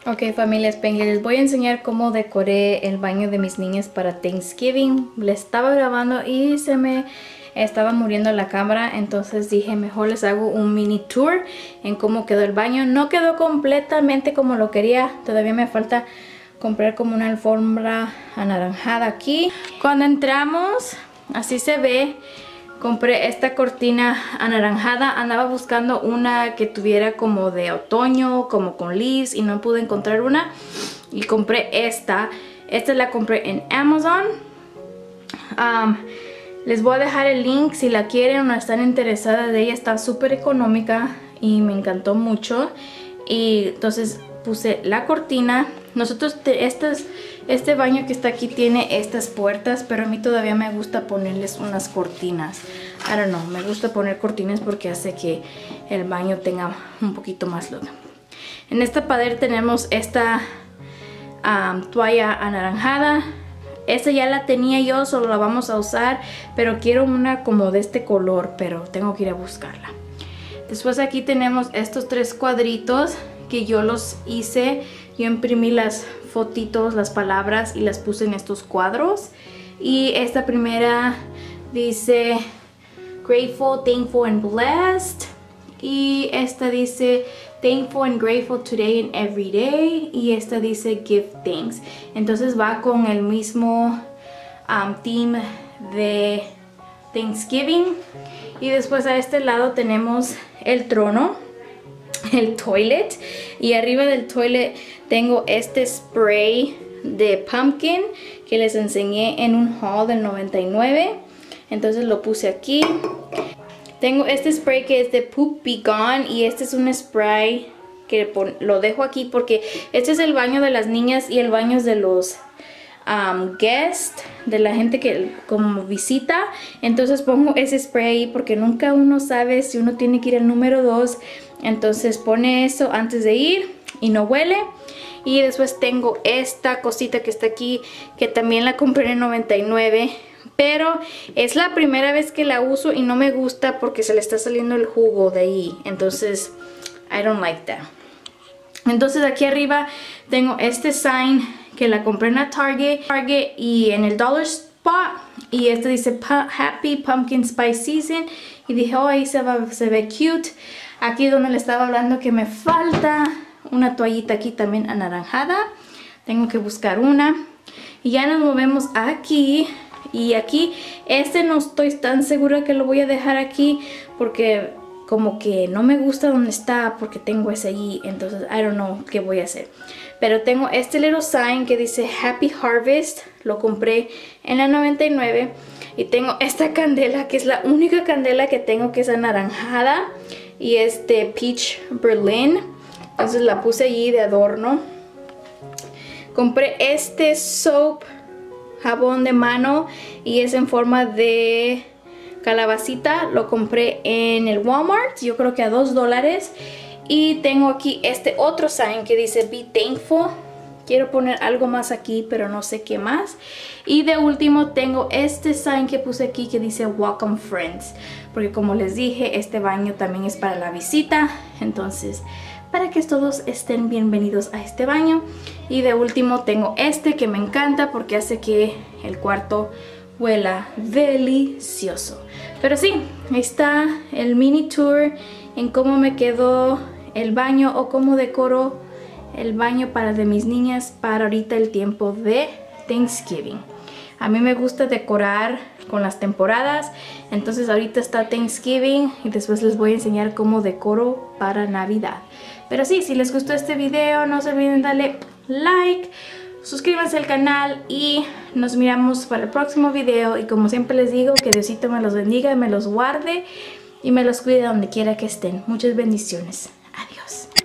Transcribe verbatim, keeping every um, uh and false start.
Ok, familia Spengler, les voy a enseñar cómo decoré el baño de mis niñas para Thanksgiving. Les estaba grabando y se me estaba muriendo la cámara, entonces dije mejor les hago un mini tour en cómo quedó el baño. No quedó completamente como lo quería, todavía me falta comprar como una alfombra anaranjada aquí. Cuando entramos, así se ve. Compré esta cortina anaranjada, andaba buscando una que tuviera como de otoño, como con leaves, y no pude encontrar una. Y compré esta. Esta la compré en Amazon. Um, les voy a dejar el link si la quieren o están interesadas de ella. Está súper económica y me encantó mucho. Y entonces puse la cortina. Nosotros, te, estas, este baño que está aquí tiene estas puertas, pero a mí todavía me gusta ponerles unas cortinas. I don't know, me gusta poner cortinas porque hace que el baño tenga un poquito más luz. En esta pared tenemos esta um, toalla anaranjada. Esta ya la tenía yo, solo la vamos a usar, pero quiero una como de este color, pero tengo que ir a buscarla. Después aquí tenemos estos tres cuadritos que yo los hice. Yo imprimí las fotitos, las palabras y las puse en estos cuadros. Y esta primera dice Grateful, Thankful and Blessed. Y esta dice Thankful and Grateful Today and Every Day. Y esta dice Give Thanks. Entonces va con el mismo um, theme de Thanksgiving. Y después a este lado tenemos el trono, el toilet, y arriba del toilet tengo este spray de pumpkin que les enseñé en un haul del noventa y nueve. Entonces lo puse aquí. Tengo este spray que es de Poop Be Gone, y este es un spray que lo dejo aquí porque este es el baño de las niñas y el baño es de los um, guests, de la gente que como visita. Entonces pongo ese spray ahí porque nunca uno sabe si uno tiene que ir al número dos. Entonces pone eso antes de ir y no huele. Y después tengo esta cosita que está aquí, que también la compré en noventa y nueve. Pero es la primera vez que la uso y no me gusta porque se le está saliendo el jugo de ahí. Entonces, I don't like that. Entonces aquí arriba tengo este sign que la compré en la Target, Target y en el Dollar Spot. Y este dice Happy Pumpkin Spice Season. Y dije, oh, ahí se, va, se ve cute. Aquí donde le estaba hablando que me falta una toallita aquí también anaranjada. Tengo que buscar una. Y ya nos movemos aquí. Y aquí, este no estoy tan segura que lo voy a dejar aquí porque como que no me gusta donde está porque tengo ese allí. Entonces, I don't know qué voy a hacer. Pero tengo este little sign que dice Happy Harvest. Lo compré en la noventa y nueve. Y tengo esta candela que es la única candela que tengo que es anaranjada. Y es de Peach Berlin. Entonces la puse allí de adorno. Compré este soap, jabón de mano, y es en forma de calabacita. Lo compré en el Walmart, yo creo que a dos dólares. Y tengo aquí este otro sign que dice Be Thankful. Quiero poner algo más aquí, pero no sé qué más. Y de último tengo este sign que puse aquí que dice Welcome Friends. Porque como les dije, este baño también es para la visita. Entonces, para que todos estén bienvenidos a este baño. Y de último tengo este que me encanta porque hace que el cuarto huela delicioso. Pero sí, ahí está el mini tour en cómo me quedó el baño o cómo decoro el baño para de mis niñas para ahorita el tiempo de Thanksgiving. A mí me gusta decorar con las temporadas. Entonces ahorita está Thanksgiving y después les voy a enseñar cómo decoro para Navidad. Pero sí, si les gustó este video, no se olviden darle like, suscríbanse al canal y nos miramos para el próximo video. Y como siempre les digo, que Diosito me los bendiga, me los guarde y me los cuide donde quiera que estén. Muchas bendiciones. Adiós.